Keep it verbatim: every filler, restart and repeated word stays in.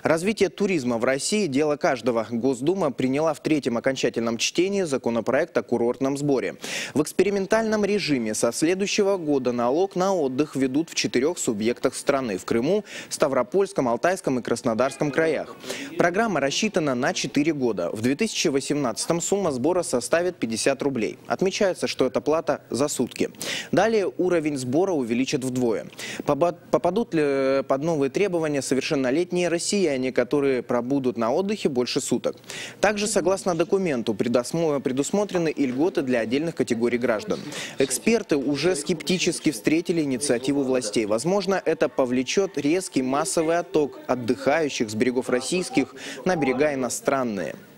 Развитие туризма в России – дело каждого. Госдума приняла в третьем окончательном чтении законопроект о курортном сборе. В экспериментальном режиме со следующего года налог на отдых ведут в четырех субъектах страны – в Крыму, Ставропольском, Алтайском и Краснодарском краях. Программа рассчитана на четыре года. В две тысячи восемнадцатом сумма сбора составит пятьдесят рублей. Отмечается, что это плата за сутки. Далее уровень сбора увеличат вдвое. Попадут ли под новые требования совершеннолетние россияне, которые пробудут на отдыхе больше суток? Также, согласно документу, предусмотрены и льготы для отдельных категорий граждан. Эксперты уже скептически встретили инициативу властей. Возможно, это повлечет резкий массовый отток отдыхающих с берегов российских на берега иностранные.